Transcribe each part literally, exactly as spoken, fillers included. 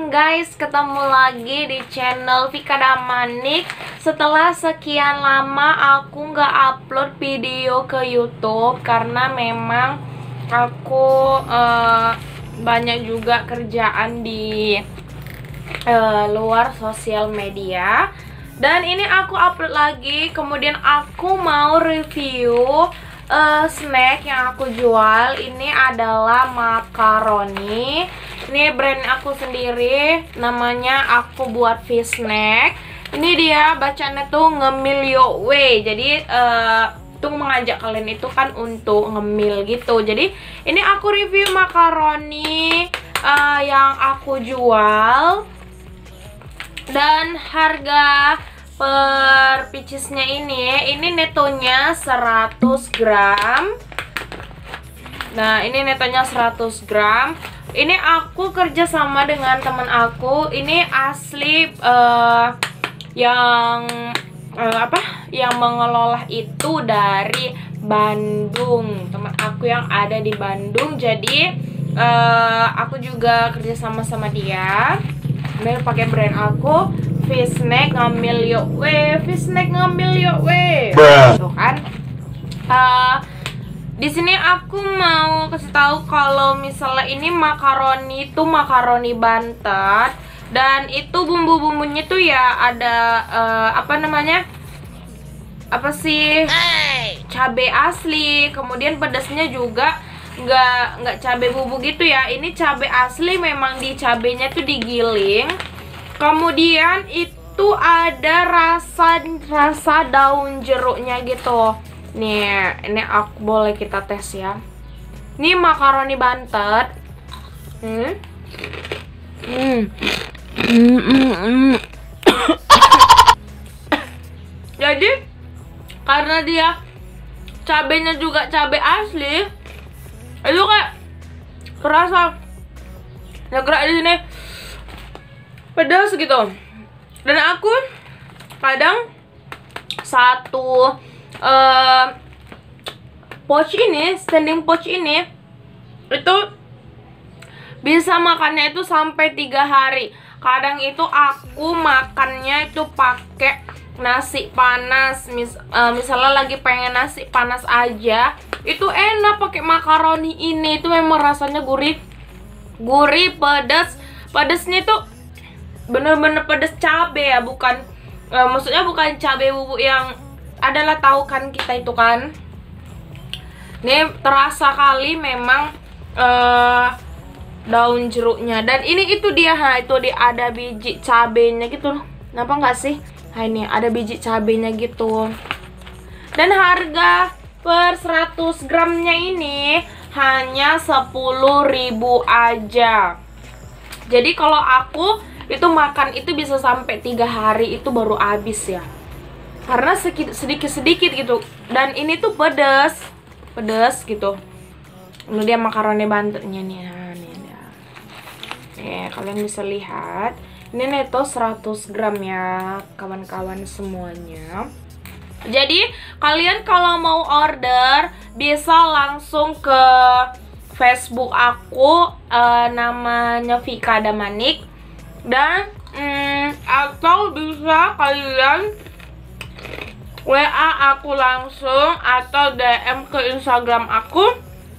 Assalamualaikum guys, ketemu lagi di channel Vika Damanik. Setelah sekian lama aku nggak upload video ke YouTube karena memang aku uh, banyak juga kerjaan di uh, luar sosial media. Dan ini aku upload lagi, kemudian aku mau review uh, snack yang aku jual. Ini adalah makaroni. Ini brand aku sendiri, namanya Aku Buat Fish Snack. Ini dia bacanya tuh ngemil yo we. Jadi uh, tuh mengajak kalian itu kan untuk ngemil gitu. Jadi ini aku review makaroni uh, yang aku jual. Dan harga per piecesnya ini, ini netonya seratus gram. Nah, ini netonya seratus gram. Ini aku kerja sama dengan teman aku. Ini asli uh, yang uh, apa? Yang mengelola itu dari Bandung. Teman aku yang ada di Bandung. Jadi uh, aku juga kerja sama sama dia. Dia pakai brand aku, Fish Snack ngambil yuk we, Fish Snack ngambil yuk we. Tuh kan. Uh, Di sini aku mau kasih tahu kalau misalnya ini makaroni itu makaroni Banten, dan itu bumbu-bumbunya tuh ya ada uh, apa namanya? Apa sih? Cabai asli, kemudian pedasnya juga nggak nggak cabai bubuk gitu ya. Ini cabai asli, memang di cabainya tuh digiling. Kemudian itu ada rasa rasa daun jeruknya gitu. Nih, ini aku boleh kita tes ya. Ini makaroni Banten. Hmm. Hmm. Hmm, hmm, hmm. Jadi karena dia cabenya juga cabai asli, itu kayak kerasa ya gerak di sini pedas gitu. Dan aku kadang satu Uh, pouch ini, standing pouch ini itu bisa makannya itu sampai tiga hari. Kadang itu aku makannya itu pakai nasi panas. Mis uh, misalnya lagi pengen nasi panas aja, itu enak pakai makaroni ini. Itu memang rasanya gurih, gurih, pedas. Pedasnya itu bener-bener pedas cabai ya, bukan uh, maksudnya bukan cabai bubuk yang adalah tahu kan kita itu kan. Ini terasa kali memang uh, daun jeruknya. Dan ini itu dia, ha, itu dia ada biji cabenya gitu. Kenapa nggak sih? Nah, ini ada biji cabenya gitu. Dan harga per seratus gramnya ini hanya sepuluh ribu aja. Jadi kalau aku itu makan itu bisa sampai tiga hari itu baru habis ya. Karena sedikit-sedikit gitu. Dan ini tuh pedas, pedas gitu. Ini dia makaroni Bantennya nih. Nah, nih, nih. Nih, kalian bisa lihat. Ini neto seratus gram ya, kawan-kawan semuanya. Jadi kalian kalau mau order bisa langsung ke Facebook aku, uh, namanya Vika Damanik. Dan mm, atau bisa kalian W A aku langsung atau D M ke Instagram aku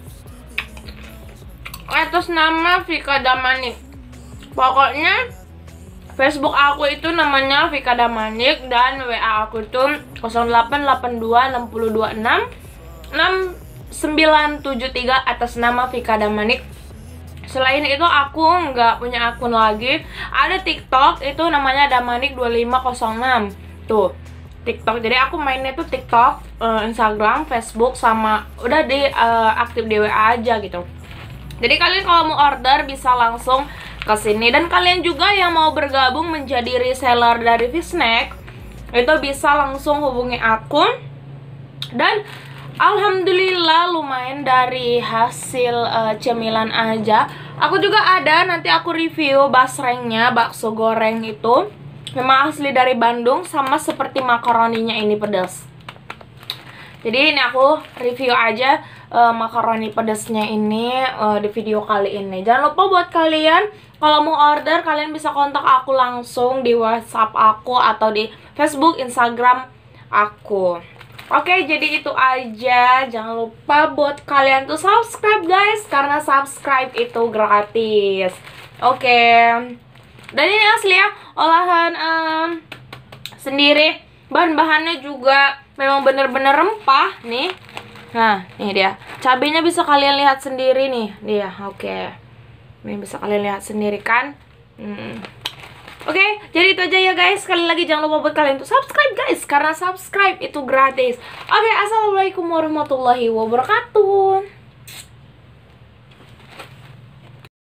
atas nama Vika Damanik. Pokoknya Facebook aku itu namanya Vika Damanik, dan W A aku itu nol delapan delapan dua enam dua enam enam sembilan tujuh tiga atas nama Vika Damanik. Selain itu aku nggak punya akun lagi. Ada TikTok, itu namanya Damanik dua lima nol enam. Tuh TikTok, jadi aku mainnya tuh TikTok, uh, Instagram, Facebook, sama udah di uh, aktif di W A aja gitu. Jadi kalian kalau mau order bisa langsung ke sini. Dan kalian juga yang mau bergabung menjadi reseller dari Fish Snack, itu bisa langsung hubungi aku. Dan alhamdulillah lumayan dari hasil uh, cemilan aja. Aku juga ada, nanti aku review basrengnya, bakso goreng itu. Memang asli dari Bandung, sama seperti makaroninya ini pedas. Jadi ini aku review aja uh, makaroni pedasnya ini uh, di video kali ini. Jangan lupa buat kalian, kalau mau order kalian bisa kontak aku langsung di WhatsApp aku atau di Facebook, Instagram aku. Oke, jadi itu aja. Jangan lupa buat kalian tuh subscribe guys, karena subscribe itu gratis. Oke. Dan ini asli ya, olahan um, sendiri. Bahan-bahannya juga memang bener-bener rempah nih. Nah, ini dia. Cabenya bisa kalian lihat sendiri nih. Dia, oke. Ini bisa kalian lihat sendiri kan. Hmm. Oke, okay, jadi itu aja ya guys. Sekali lagi jangan lupa buat kalian untuk subscribe guys, karena subscribe itu gratis. Oke, okay, assalamualaikum warahmatullahi wabarakatuh.